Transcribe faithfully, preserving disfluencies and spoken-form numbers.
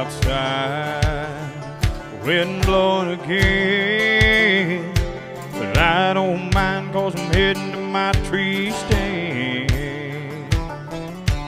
outside, wind blowing again, but I don't mind 'cause I'm heading to my tree stand.